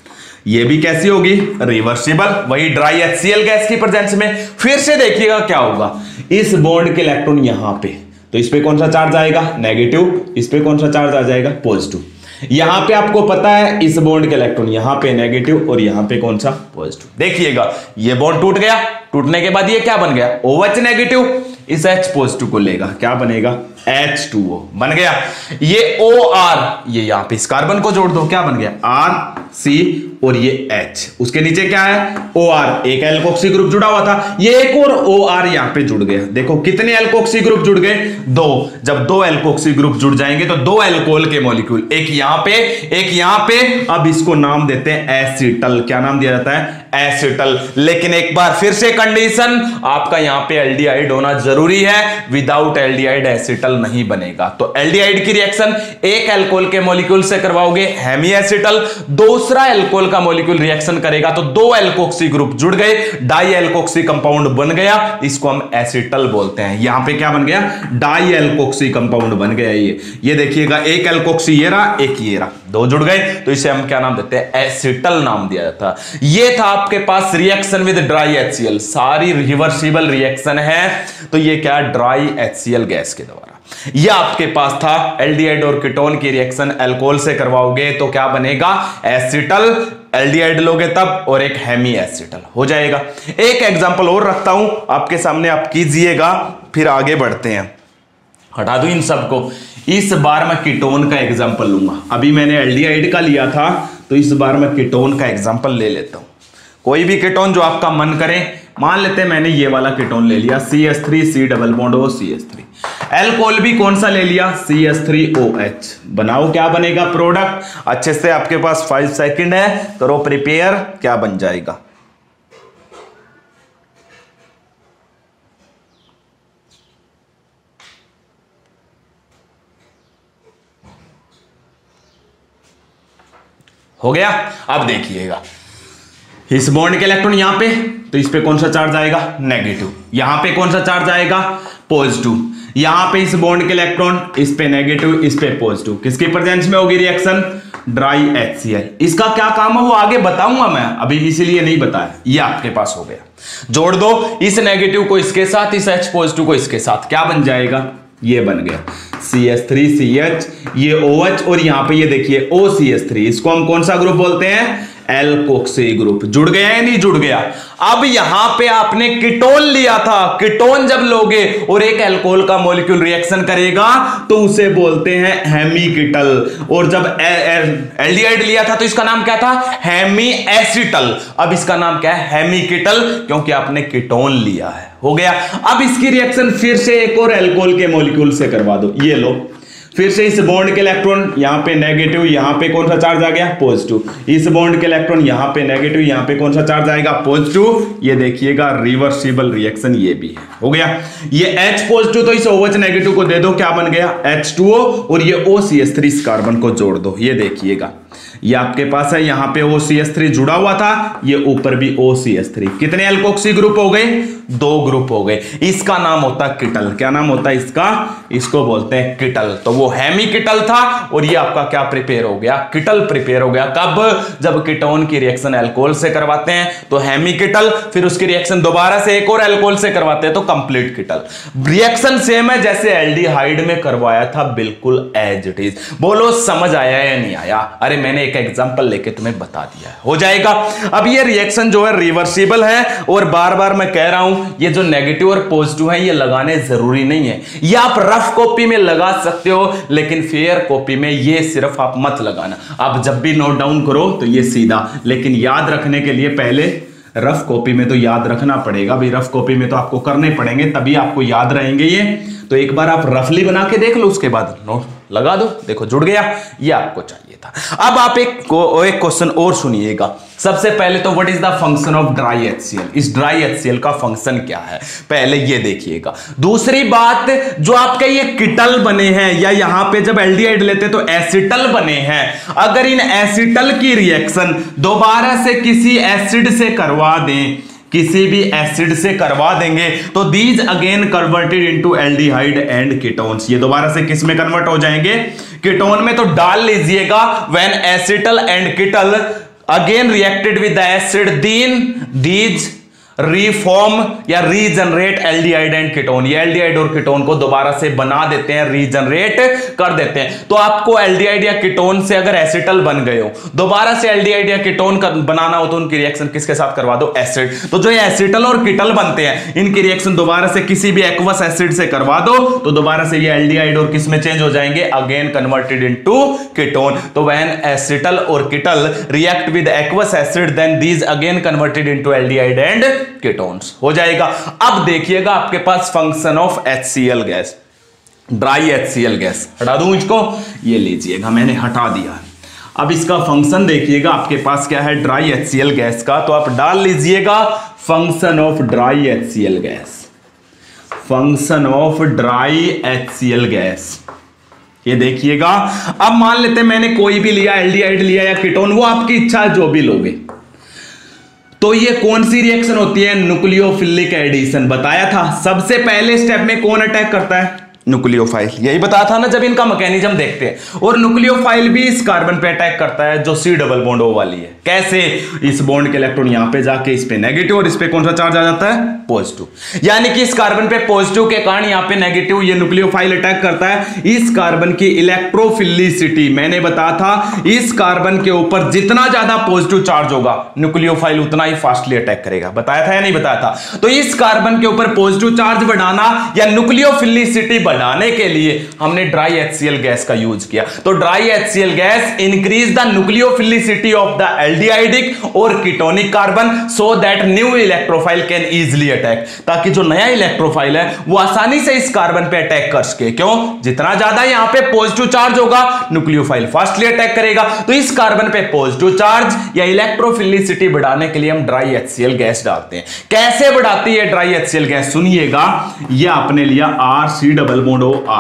ये भी कैसी होगी, रिवर्सिबल, वही ड्राई HCl गैस की प्रेजेंस में। फिर से देखिएगा क्या होगा, इस बॉन्ड के इलेक्ट्रॉन यहां पे, तो इस पे कौन सा चार्ज आएगा, नेगेटिव। इस पे कौन सा चार्ज आ जाएगा, पॉजिटिव। यहां पे आपको पता है इस बॉन्ड के इलेक्ट्रॉन यहां पे नेगेटिव और यहां पे कौन सा, पॉजिटिव। देखिएगा ये बॉन्ड टूट गया, टूटने के बाद ये क्या बन गया, OH नेगेटिव, इस H पॉजिटिव को लेगा, क्या बनेगा, H2O बन गया। ये OR, ये यहां पे इस कार्बन को जोड़ दो, क्या बन गया, RC और ये H। उसके नीचे क्या है, OR, एक एल्कोक्सी ग्रुप जुड़ा हुआ था, ये एक और OR यहां पे जुड़ गया। देखो कितने एल्कोक्सी ग्रुप जुड़ गए, 2। जब 2 एल्कोक्सी ग्रुप जुड़ जाएंगे तो 2 एल्कोहल के मॉलिक्यूल, एक यहां पे एक यहां पे। अब इसको नाम देते हैं एसिटल। क्या नाम दिया जाता है, एसिटल। लेकिन एक बार फिर से कंडीशन, आपका यहां पे एल्डिहाइड होना जरूरी है, विदाउट एल्डिहाइड एसिटल नहीं बनेगा। तो एल्डिहाइड की रिएक्शन एक एल्कोहल के मॉलिक्यूल से करवाओगे, हेमी एसिटल। दूसरा एल्कोहल का मॉलिक्यूल रिएक्शन करेगा तो 2 एल्कोक्सी ग्रुप जुड़ गए, डाई एल्कोक्सी कंपाउंड बन गया, इसको हम एसिटल बोलते हैं। यहां पे क्या बन गया, डाई एल्कोक्सी कंपाउंड बन गया। ये देखिएगा, एक एल्कोक्सी ये रहा, एक ये रहा, 2 जुड़ गए, तो इसे हम क्या नाम देते हैं, एसिटल नाम दिया जाता है। ये था आपके पास रिएक्शन विद ड्राई HCl, सारी रिवर्सिबल रिएक्शन है। तो ये क्या, ड्राई HCl गैस के द्वारा। ये आपके पास था एल्डिहाइड और कीटोन की रिएक्शन एल्कोहल से करवाओगे तो क्या बनेगा, एसिटल। एल्डिहाइड लोगे तब, और एक हेमी एसिटल हो जाएगा। एक एग्जांपल और रखता हूं आपके सामने, आप कीजिएगा, फिर आगे बढ़ते हैं। हटा दूं इन सबको। इस बार मैं कीटोन का एग्जांपल लूंगा। अभी मैंने एल्डिहाइड का लिया था, तो इस बार मैं कीटोन का एग्जांपल ले लेता हूं। कोई भी कीटोन जो आपका मन करे, मान लेते हैं मैंने ये वाला कीटोन ले लिया, CH3 C≡O CH3। एल्कोहल भी कौन सा ले लिया, CH3OH। बनाओ, क्या बनेगा प्रोडक्ट। अच्छे से आपके पास 5 सेकंड है, करो प्रिपेयर, क्या बन जाएगा। हो गया। अब देखिएगा इस बॉन्ड के इलेक्ट्रॉन यहां पे, तो इस पे कौन सा चार्ज आएगा, नेगेटिव। यहां पे कौन सा चार्ज आएगा, पॉजिटिव। यहां पे इस बॉन्ड के इलेक्ट्रॉन, इस पे नेगेटिव, इस पे पॉजिटिव। किसकी प्रेजेंस में होगी रिएक्शन, ड्राई HCl। इसका क्या काम है वो आगे बताऊंगा मैं, अभी इसीलिए नहीं बताया। ये आपके पास हो गया। जोड़ दो इस नेगेटिव को इसके साथ, इस H पॉजिटिव को इसके साथ, क्या बन जाएगा, ये बन गया CH3CH, ये OH, और यहां पे ये देखिए OCH3। इसको हम कौन सा ग्रुप बोलते हैं, एल्कोक्सी ग्रुप। जुड़ गया या नहीं जुड़ गया। अब यहां पे आपने कीटोन लिया था, कीटोन जब लोगे और एक अल्कोहल का मॉलिक्यूल रिएक्शन करेगा तो उसे बोलते हैं हेमीकीटल। और जब एल्डिहाइड लिया था तो इसका नाम क्या था, हेमी एसिटल। अब इसका नाम क्या है, हेमीकीटल, क्योंकि आपने कीटोन लिया है। हो गया। अब इसकी रिएक्शन फिर से एक और अल्कोहल के मॉलिक्यूल से करवा दो। ये लो, फिर से इस बॉन्ड के इलेक्ट्रॉन यहां पे नेगेटिव, यहां पे कौन सा चार्ज आ गया, पॉजिटिव। इस बॉन्ड के इलेक्ट्रॉन यहां पे नेगेटिव, यहां पे कौन सा चार्ज आएगा, पॉजिटिव। ये देखिएगा रिवर्सिबल रिएक्शन ये भी है। हो गया। ये H पॉजिटिव तो इस OH नेगेटिव को दे दो, क्या बन गया, H2O, और ये OCH3 इस कार्बन को जोड़ दो। ये देखिएगा ये आपके पास है, यहां पे OCH3 जुड़ा हुआ था, ये ऊपर भी OCH3। कितने एल्कोक्सी ग्रुप हो गए, 2 ग्रुप हो गए। इसका नाम होता है कीटल। क्या नाम होता है इसका, इसको बोलते हैं कीटल। तो वो हेमीकीटल था और ये आपका क्या प्रिपेयर हो गया, कीटल प्रिपेयर हो गया। कब, जब कीटोन की रिएक्शन अल्कोहल से करवाते हैं तो हेमीकीटल, फिर उसकी रिएक्शन दोबारा से एक और अल्कोहल से करवाते हैं तो कंप्लीट कीटल। रिएक्शन सेम है जैसे एल्डिहाइड में करवाया था, बिल्कुल एज इट इज। बोलो समझ आया या नहीं आया। अरे मैंने एक एग्जांपल लेके तुम्हें बता दिया है, हो जाएगा। अब ये रिएक्शन जो है रिवर्सिबल है, और बार बार मैं कह रहा हूं ये जो नेगेटिव और पॉजिटिव है ये लगाने जरूरी नहीं है। ये आप रफ कॉपी में लगा सकते हो, लेकिन फेयर कॉपी में ये सिर्फ आप मत लगाना। आप जब भी नोट डाउन करो तो ये सीधा, लेकिन याद रखने के लिए पहले रफ कॉपी में तो याद रखना पड़ेगा भाई। रफ कॉपी में तो आपको करने पड़ेंगे, तभी आपको याद रहेंगे ये। तो एक बार आप रफली बना के देख लो, उसके बाद नोट लगा दो। देखो जुड़ गया, ये आपको चाहिए था। अब आप एक क्वेश्चन और सुनिएगा। सबसे पहले तो what is the function of dry HCl। इस ड्राई HCl का फंक्शन क्या है, पहले ये देखिएगा। दूसरी बात, जो आपके ये कीटल बने हैं, या यहां पे जब एल्डिहाइड लेते तो एसिटल बने हैं, अगर इन एसिटल की रिएक्शन दोबारा से किसी एसिड से करवा दें, किसी भी एसिड से करवा देंगे, तो these again converted into aldehyde and ketones. ये दोबारा से किस में कन्वर्ट हो जाएंगे, कीटोन में। तो डाल लीजिएगा when acetal and ketal again reacted with the acid, these reform या रीजनरेट एल्डिहाइड एंड कीटोन। ये एल्डिहाइड और कीटोन को दोबारा से बना देते हैं, रीजनरेट कर देते हैं। तो आपको एल्डिहाइड या कीटोन से अगर एसिटल बन गए हो, दोबारा से एल्डिहाइड या कीटोन का बनाना हो तो उनकी रिएक्शन किसके साथ करवा दो, एसिड। तो जो ये एसिटल और कीटल बनते हैं, इनकी रिएक्शन दोबारा से किसी भी एक्वस एसिड से करवा दो, तो दोबारा से ये एल्डिहाइड और किस में चेंज हो जाएंगे, अगेन कन्वर्टेड इनटू कीटोन। तो व्हेन एसिटल और ketal react with aqueous acid, then these again converted into aldehyde and ketones. हो जाएगा। अब देखिएगा आपके पास function of HCl gas, dry HCl gas. हटा दूं इसको, ये लीजिएगा मैंने हटा दिया। अब इसका फंक्शन देखिएगा आपके पास क्या है ड्राई HCl गैस का, तो आप डाल लीजिएगा function of dry HCl gas, function of dry HCl gas. ये देखिएगा। अब मान लेते हैं मैंने कोई भी लिया, एल्डिहाइड लिया या कीटोन, वो आपकी इच्छा है जो भी लोगे। तो ये कौन सी रिएक्शन होती है, न्यूक्लियोफिलिक एडिशन। बताया था सबसे पहले स्टेप में कौन अटैक करता है, न्यूक्लियोफाइल। यही बताया था ना जब इनका मैकेनिज्म देखते हैं। और न्यूक्लियोफाइल भी इस कार्बन पे अटैक करता है जो C डबल बॉन्ड O वाली है। कैसे, इस बॉन्ड के इलेक्ट्रॉन यहां पे जाके इस पे नेगेटिव और इस पे कौन सा चार्ज आ जाता है, पॉजिटिव। यानी कि इस कार्बन पे पॉजिटिव के कारण यहां पे नेगेटिव, ये न्यूक्लियोफाइल अटैक करता है। इस कार्बन की इलेक्ट्रोफिलिसिटी, मैंने बताया था इस कार्बन के ऊपर जितना ज्यादा पॉजिटिव चार्ज होगा, न्यूक्लियोफाइल उतना ही फास्टली अटैक करेगा। बताया था या नहीं बताया था। तो इस कार्बन के ऊपर पॉजिटिव चार्ज बढ़ाना या न्यूक्लियोफिलिसिटी बढ़ाने के लिए हमने ड्राई HCl गैस का यूज किया। तो dry HCl gas increase the nucleophilicity of the aldehydic और ketonic carbon so that new electrophile can easily attack, ताकि जो नया इलेक्ट्रोफाइल है वो आसानी से इस कार्बन पे अटैक कर सके। क्यों, जितना ज्यादा यहां पे पॉजिटिव चार्ज होगा, न्यूक्लियोफाइल फास्टली अटैक करेगा। तो इस कार्बन पे पॉजिटिव चार्ज या इलेक्ट्रोफिलिसिटी बढ़ाने के लिए हम ड्राई HCl गैस डालते हैं। कैसे बढ़ाती है ड्राई HCl गैस, सुनिएगा। ये आपने लिया R C double bond O R,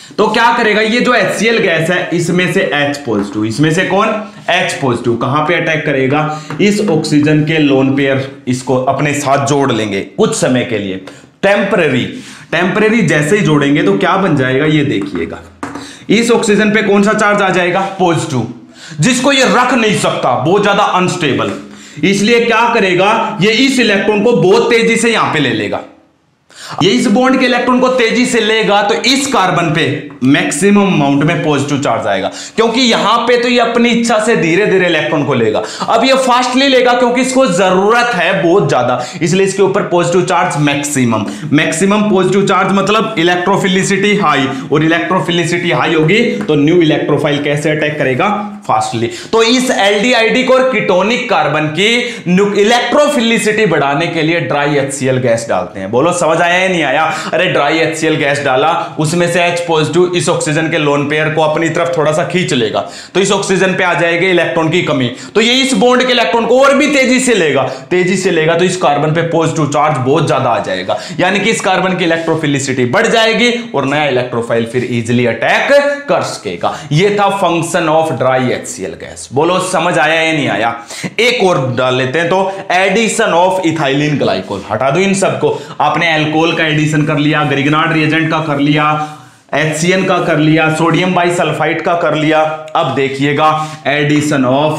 तो क्या करेगा, ये जो HCl गैस है इसमें से H पॉजिटिव, इसमें से कौन H पॉजिटिव कहां पे अटैक करेगा, इस ऑक्सीजन के लोन पेयर इसको अपने साथ जोड़ लेंगे कुछ समय के लिए, टेम्परेरी जैसे ही जोड़ेंगे तो क्या बन जाएगा, ये देखिएगा इस ऑक्सीजन पे कौन सा चार्ज आ जाएगा, पॉजिटिव, जिसको ये रख नहीं सकता, बहुत ज्यादा अनस्टेबल, इसलिए क्या करेगा, ये इस इलेक्ट्रॉन को बहुत तेजी से यहां पे ले लेगा, ये इस बॉन्ड के इलेक्ट्रॉन को तेजी से लेगा तो इस कार्बन पे मैक्सिमम अमाउंट में पॉजिटिव चार्ज आएगा, क्योंकि यहां पे तो ये अपनी इच्छा से धीरे धीरे इलेक्ट्रॉन को लेगा, अब ये फास्टली लेगा क्योंकि इसको जरूरत है बहुत ज्यादा, इसलिए इसके ऊपर positive charge maximum positive charge मतलब इलेक्ट्रोफिलिसिटी हाई, और इलेक्ट्रोफिलिसिटी हाई होगी तो न्यू इलेक्ट्रोफाइल कैसे अटैक करेगा, फास्टली। तो इस एल्डिहाइडिक और कीटोनिक कार्बन की इलेक्ट्रोफिलिसिटी बढ़ाने के लिए ड्राई HCl गैस डालते हैं। बोलो समझ आया या नहीं आया? अरे ड्राई HCl गैस डाला, उसमें से H पॉजिटिव इस ऑक्सीजन के लोन पेयर को अपनी तरफ थोड़ा सा खींच लेगा, तो इस ऑक्सीजन पे आ जाएगी इलेक्ट्रॉन की कमी, तो ये इस बॉन्ड के इलेक्ट्रॉन को और भी तेजी से लेगा तो इस कार्बन पे पॉजिटिव चार्ज बहुत ज्यादा आ जाएगा, यानी कि इस कार्बन की इलेक्ट्रोफिलिसिटी बढ़ जाएगी और नया इलेक्ट्रोफाइल फिर इजीली अटैक कर सकेगा। ये था function of dry HCl gas. बोलो समझ आया या नहीं आया? एक और डाल लेते हैं, तो एडिशन ऑफ इथाइलिन ग्लाइकोल, हटा दो इन सबको, आपने एल्कोहल का एडिशन कर लिया, ग्रिग्नार्ड रिएजेंट का कर लिया, HCN का कर लिया, सोडियम बाइसल्फाइड का कर लिया, अब देखिएगा addition of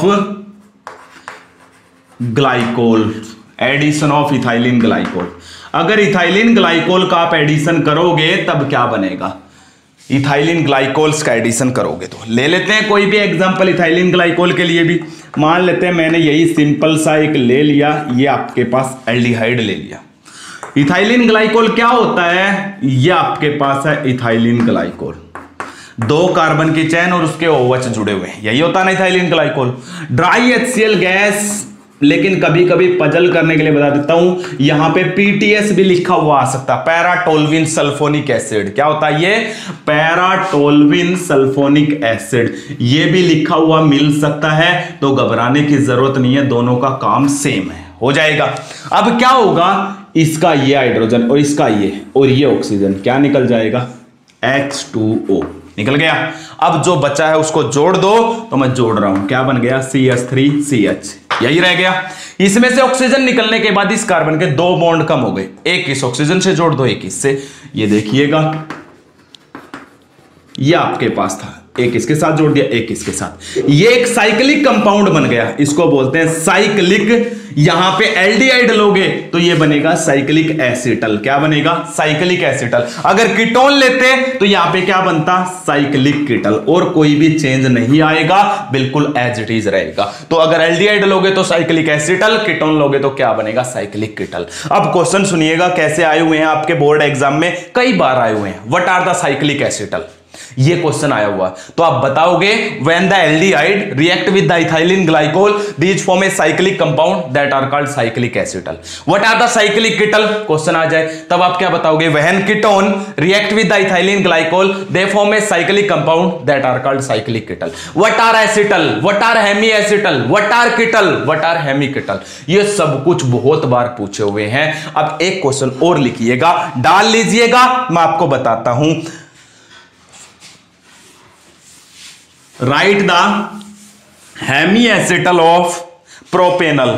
glycol, addition of ethylene glycol. अगर इथाइलिन ग्लाइकोल का आप एडिशन करोगे तब क्या बनेगा, इथाइलिन ग्लाइकोल्स का एडिशन करोगे तो ले लेते हैं कोई भी एग्जांपल इथाइलिन ग्लाइकोल के लिए भी, मान लेते हैं मैंने यही सिंपल सा एक ले लिया, ये आपके पास एल्डिहाइड ले लिया। इथाइलिन ग्लाइकोल क्या होता है, ये आपके पास है इथाइलिन ग्लाइकोल, 2 कार्बन की चेन और उसके OH जुड़े हुए हैं, यही होता है ना ethylene glycol. Dry HCl gas, लेकिन कभी कभी पजल करने के लिए बता देता हूं, यहां पे PTS भी लिखा हुआ आ सकता है, पैरा टोल्विन सल्फोनिक एसिड। क्या होता है ये, पैरा टोल्विन सल्फोनिक एसिड, ये भी लिखा हुआ मिल सकता है, तो घबराने की जरूरत नहीं है, दोनों का काम सेम है, हो जाएगा। अब क्या होगा, इसका ये हाइड्रोजन और इसका ये और ये ऑक्सीजन क्या निकल जाएगा, H2O निकल गया। अब जो बचा है उसको जोड़ दो, तो मैं जोड़ रहा हूं, क्या बन गया, CH3CH, यही रह गया। इसमें से ऑक्सीजन निकलने के बाद इस कार्बन के 2 बॉन्ड कम हो गए, एक इस ऑक्सीजन से जोड़ दो, एक इससे, ये देखिएगा ये आपके पास था, एक इसके साथ जोड़ दिया, एक इसके साथ, ये एक साइक्लिक कंपाउंड बन गया, इसको बोलते हैं साइक्लिक। यहां पे एल्डिहाइड लोगे तो ये बनेगा साइक्लिक एसिटल, क्या बनेगा, साइक्लिक एसिटल। अगर कीटोन लेते तो यहां पे क्या बनता, साइक्लिक कीटल, और कोई भी चेंज नहीं आएगा, बिल्कुल एज इट इज रहेगा। तो अगर एल्डिहाइड लोगे तो साइक्लिक एसिटल, कीटोन लोगे तो क्या बनेगा, साइक्लिक कीटल। अब क्वेश्चन सुनिएगा कैसे आए हुए हैं आपके बोर्ड एग्जाम में, कई बार आए हुए हैं, what are the cyclic acetal, ये क्वेश्चन आया हुआ, तो आप बताओगे when the aldehyde react with the ethylene glycol these form a cyclic compound that are called cyclic acetal. What are the cyclic ketal, question आ जाए तब आप क्या बताओगे, when ketone react with the ethylene glycol they form a cyclic compound that are called cyclic ketal. What are acetal, what are hemi acetal, what are ketal, what are hemi ketal, ये सब कुछ बहुत बार पूछे हुए हैं। अब एक question और लिखिएगा, डाल लीजिएगा, मैं आपको बताता हूं। Write the hemiacetal of propanol.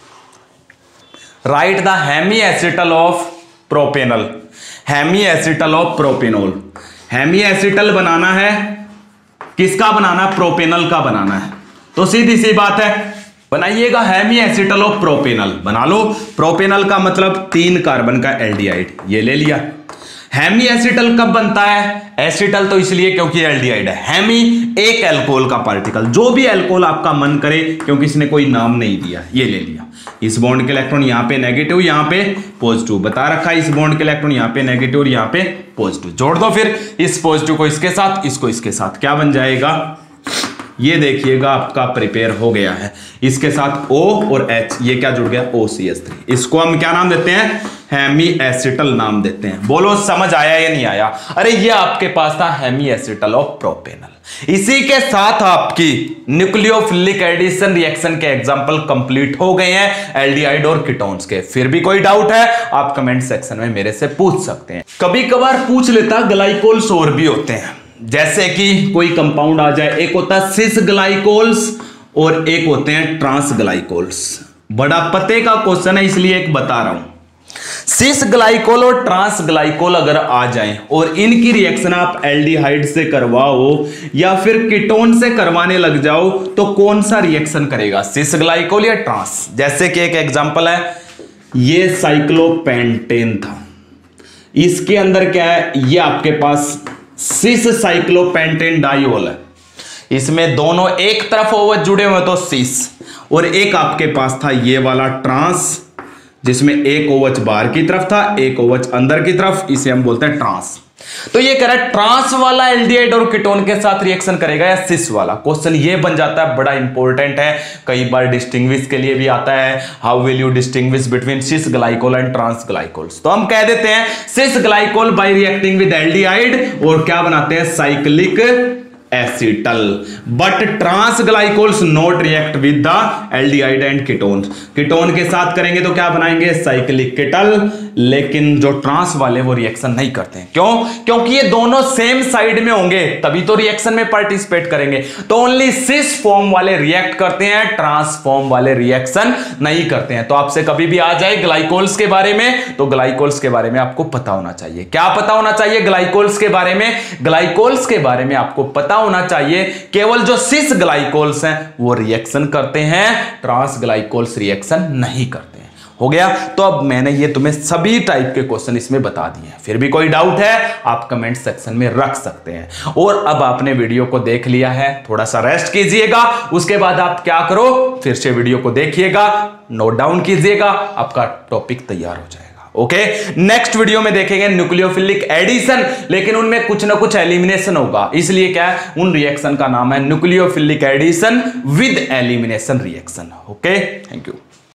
Write the hemiacetal of propanol. Hemiacetal of propanol. Hemiacetal बनाना है, किसका बनाना, प्रोपेनल का बनाना है, तो सीधी सी बात है बनाइएगा हेमिएसिटल ऑफ प्रोपेनल, बना लो। प्रोपेनल का मतलब 3 कार्बन का एल्डिहाइड, ये ले लिया। हेमी एसिटल कब बनता है, एसिटल तो इसलिए क्योंकि एल्डिहाइड है, हेमी एक अल्कोहल का पार्टिकल, जो भी अल्कोहल आपका मन करे, क्योंकि इसने कोई नाम नहीं दिया, ये ले लिया। इस बॉन्ड के इलेक्ट्रॉन यहाँ पे नेगेटिव, यहाँ पे पॉजिटिव बता रखा है, इस बॉन्ड के इलेक्ट्रॉन यहाँ पे नेगेटिव और यहाँ पे पॉजिटिव, जोड़ दो फिर इस पॉजिटिव को इसके साथ, इसको इसके साथ, क्या बन जाएगा, ये देखिएगा आपका प्रिपेयर हो गया है। इसके साथ O और H, ये क्या जुड़ गया, OCH3, इसको हम क्या नाम देते हैं, हेमी एसिटल नाम देते हैं। बोलो समझ आया या नहीं आया? अरे ये आपके पास था हेमी एसिटल ऑफ प्रोपेनल। इसी के साथ आपकी न्यूक्लियोफिलिक एडिशन रिएक्शन के एग्जांपल कंप्लीट हो गए हैं एल्डिहाइड और कीटोन्स के। फिर भी कोई डाउट है आप कमेंट सेक्शन में मेरे से पूछ सकते हैं। कभी कभार पूछ लेता ग्लाइकोल्स और भी होते हैं, जैसे कि कोई कंपाउंड आ जाए, एक होता है सिस ग्लाइकोल्स और एक होते हैं ट्रांस ग्लाइकोल्स। बड़ा पते का क्वेश्चन है इसलिए एक बता रहा हूं। सिस ग्लाइकोल और ट्रांस ग्लाइकोल अगर आ जाएं और इनकी रिएक्शन आप एल्डिहाइड से करवाओ या फिर कीटोन से करवाने लग जाओ तो कौन सा रिएक्शन करेगा, सिस ग्लाइकोल या ट्रांस? जैसे कि एक एग्जांपल है, ये साइक्लोपेंटेन था, इसके अंदर क्या है, ये आपके पास सिस साइक्लोपेंटेन डाइओल है, इसमें दोनों एक तरफ ओवच जुड़े हुए तो सिस, और एक आपके पास था ये वाला ट्रांस जिसमें एक ओवच बाहर की तरफ था एक ओवच अंदर की तरफ, इसे हम बोलते हैं ट्रांस। तो ये कह रहा है ट्रांस वाला एल्डिहाइड और कीटोन के साथ रिएक्शन करेगा या सिस वाला। क्वेश्चन ये बन जाता है, बड़ा इंपॉर्टेंट है, कई बार डिस्टिंग्विश के लिए भी आता है, how will you distinguish between cis glycol and trans glycols. तो हम कह देते हैं cis glycol by reacting with aldehyde और क्या बनाते हैं, cyclic acetal, but trans glycols not react with the aldehyde and ketone. Ketone के साथ करेंगे तो क्या बनाएंगे, साइक्लिक कीटल, लेकिन जो ट्रांस वाले वो रिएक्शन नहीं करते हैं। क्यों? क्योंकि ये दोनों सेम साइड में होंगे तभी तो रिएक्शन में पार्टिसिपेट करेंगे। तो ओनली सिस फॉर्म वाले रिएक्ट करते हैं, ट्रांस फॉर्म वाले रिएक्शन नहीं करते हैं। तो आपसे कभी भी आ जाए ग्लाइकोल्स के बारे में, तो ग्लाइकोल्स के बारे में आपको पता होना चाहिए। क्या पता होना चाहिए ग्लाइकोल्स के बारे में? ग्लाइकोल्स के बारे में आपको पता होना चाहिए केवल जो सिस ग्लाइकोल्स हैं वो रिएक्शन करते हैं, ट्रांस ग्लाइकोल्स रिएक्शन नहीं करते हैं। हो गया? तो अब मैंने ये तुम्हें सभी टाइप के क्वेश्चन इसमें बता दिए हैं। फिर भी कोई डाउट है आप कमेंट सेक्शन में रख सकते हैं। और अब आपने वीडियो को देख लिया है, थोड़ा सा रेस्ट कीजिएगा, उसके बाद आप क्या करो, फिर से वीडियो को देखिएगा, नोट डाउन कीजिएगा, आपका टॉपिक तैयार हो जाएगा। ओके, नेक्स्ट वीडियो में देखेंगे न्यूक्लियोफिलिक एडिशन, लेकिन उनमें कुछ ना कुछ एलिमिनेशन होगा, इसलिए क्या है, उन रिएक्शन का नाम है nucleophilic addition with elimination reaction. Okay, thank you.